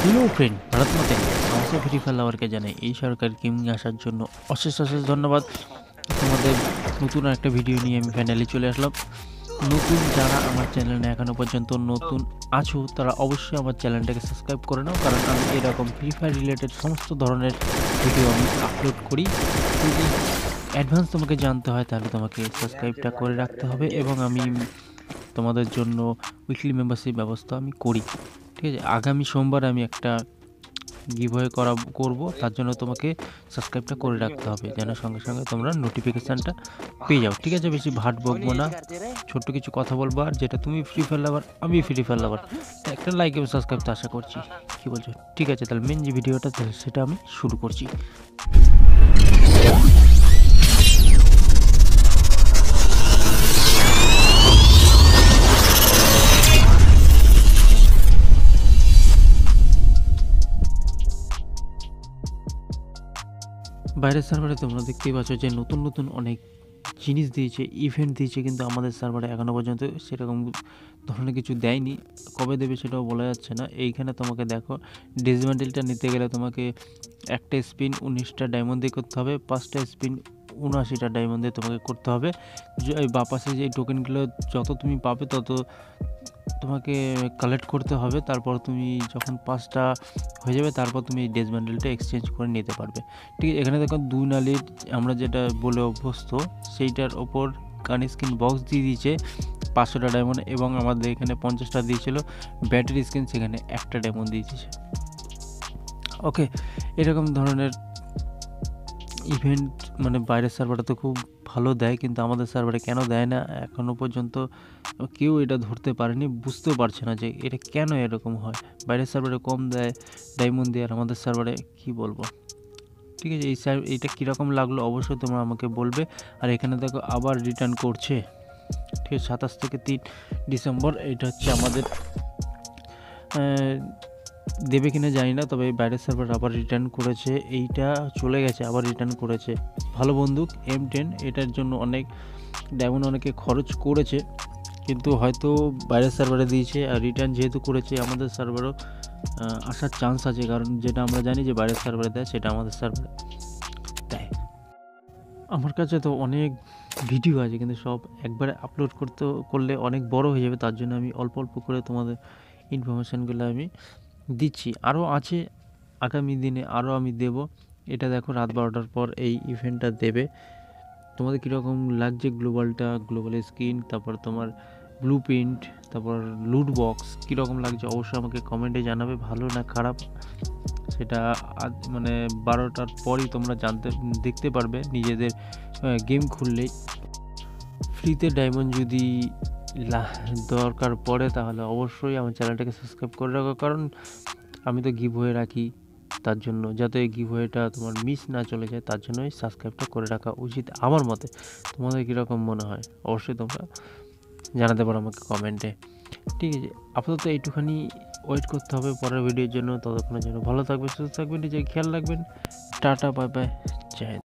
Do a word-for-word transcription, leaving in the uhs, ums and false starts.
Hello friend, Bharat মাতা কি সমস্ত ফ্রি ফায়ার লাভারকে জানাই এই সরকার গেমিং আসার জন্য অশেষ অশেষ ধন্যবাদ। তোমাদের নতুন একটা ভিডিও নিয়ে আমি ফাইনালি চলে আসলাম। নতুন যারা আমার চ্যানেলে এখনো পর্যন্ত নতুন আছো তারা অবশ্যই আমার চ্যানেলটাকে সাবস্ক্রাইব করে নাও, কারণ আমি এরকম ফ্রি ফায়ার রিলেটেড সমস্ত ধরনের ভিডিও আমি আপলোড করি। যদি অ্যাডভান্স তোমাকে জানতে হয় তাহলে তোমাকে সাবস্ক্রাইবটা করে রাখতে হবে, এবং আমি তোমাদের জন্য উইকলি মেম্বারশিপ ব্যবস্থা আমি করি। ঠিক আছে, আগামী সোমবার আমি একটা গিভওয়ে করা করব, তার জন্য তোমাকে সাবস্ক্রাইবটা করে রাখতে হবে যেন সঙ্গে সঙ্গে তোমরা নোটিফিকেশানটা পেয়ে যাও। ঠিক আছে, বেশি ভাট বকবো না, ছোট্ট কিছু কথা বলবো। আর যেটা তুমি ফ্রি ফায়ার লাভার, আমি ফ্রি ফায়ার লাভার, একটা লাইক এবং সাবস্ক্রাইব তো আশা করছি। কী বলছো? ঠিক আছে, তাহলে মেন যে ভিডিওটা সেটা আমি শুরু করছি। বাইরের সার্ভারে তোমরা দেখতেই পাচ্ছ যে নতুন নতুন অনেক জিনিস দিয়েছে, ইভেন্ট দিয়েছে, কিন্তু আমাদের সার্ভারে এখনও পর্যন্ত সেরকম ধরনের কিছু দেয়নি। কবে দেবে সেটাও বলা যাচ্ছে না। এইখানে তোমাকে দেখো, ডিসমেন্টেলটা নিতে গেলে তোমাকে একটা স্পিন উনিশটা ডায়মন্ড দিয়ে করতে হবে, পাঁচটা স্পিন উনআশিটা ডায়মন্ড দিয়ে তোমাকে করতে হবে। বা পাশে যে টোকেনগুলো যত তুমি পাবে তত তোমাকে কালেক্ট করতে হবে। তারপর তুমি যখন পাঁচটা হয়ে যাবে তারপর তুমি এই ডেজ ব্যান্ডেলটা এক্সচেঞ্জ করে নিতে পারবে। ঠিক আছে, এখানে দেখো দুই নালির আমরা যেটা বলে অভ্যস্ত সেইটার ওপর গান স্কিন বক্স দিয়ে দিয়েছে পাঁচশোটা ডায়মন্ড, এবং আমাদের এখানে পঞ্চাশটা দিয়েছিল ব্যাটারি স্কিন, সেখানে একটা ডায়মন্ড দিয়েছে। ওকে, এরকম ধরনের ইভেন্ট মানে বাইরের সার্ভারে তো খুব ভালো দেয়, কিন্তু আমাদের সার্ভারে কেন দেয় না এখনও পর্যন্ত কেউ এটা ধরতে পারেনি, বুঝতেও পারছে না যে এটা কেন এরকম হয়। বাইরের সার্ভারে কম দেয় ডায়মন্ড দিয়ে, আর আমাদের সার্ভারে কি বলবো। ঠিক আছে, এই সার্ভ এইটা কীরকম লাগলো অবশ্যই তোমরা আমাকে বলবে। আর এখানে দেখো আবার রিটার্ন করছে। ঠিক আছে, সাতাশ থেকে তিন ডিসেম্বর এটা হচ্ছে আমাদের দেবে কিনা জানি না, তবে বাইরের সার্ভার আবার রিটার্ন করেছে। এইটা চলে গেছে, আবার রিটার্ন করেছে। ভালো বন্দুক এম টেন, এটার জন্য অনেক ডায়মন্ড অনেকে খরচ করেছে, কিন্তু হয়তো বাইরের সার্ভারে দিয়েছে। আর রিটার্ন যেহেতু করেছে আমাদের সার্ভারও আসার চান্স আছে, কারণ যেটা আমরা জানি যে বাইরের সার্ভারে দেয় সেটা আমাদের সার্ভারে দেয়। আমার কাছে তো অনেক ভিডিও আছে, কিন্তু সব একবারে আপলোড করতে করলে অনেক বড় হয়ে যাবে, তার জন্য আমি অল্প অল্প করে তোমাদের ইনফরমেশানগুলো আমি দিচ্ছি। আরও আছে আগামী দিনে, আরও আমি দেব। এটা দেখো রাত বারোটার পর এই ইভেন্টটা দেবে। তোমাদের কীরকম লাগছে গ্লোবালটা, গ্লোবাল স্ক্রিন, তারপর তোমার ব্লু প্রিন্ট, তারপর লুট বক্স কীরকম লাগছে অবশ্যই আমাকে কমেন্টে জানাবে, ভালো না খারাপ সেটা মানে বারোটার পরই তোমরা জানতে দেখতে পারবে নিজেদের গেম খুললেই। ফ্রিতে ডায়মন্ড যদি দরকার পড়ে তাহলে অবশ্যই আমার চ্যানেলটাকে সাবস্ক্রাইব করে রাখো, কারণ আমি তো গিভওয়ে রাখি, তার জন্য যাতে এই গিভওয়েটা তোমার মিস না চলে যায় তার জন্যই সাবস্ক্রাইবটা করে রাখা উচিত আমার মতে। তোমাদের কীরকম মনে হয় অবশ্যই তোমরা জানাতে পারো আমাকে কমেন্টে। ঠিক আছে, আপাতত এইটুখানি ওয়েট করতে হবে পরের ভিডিওর জন্য। ততক্ষণের জন্য ভালো থাকবে, সুস্থ থাকবেন, নিজের খেয়াল রাখবেন। Tata, bye bye, Jai Hind.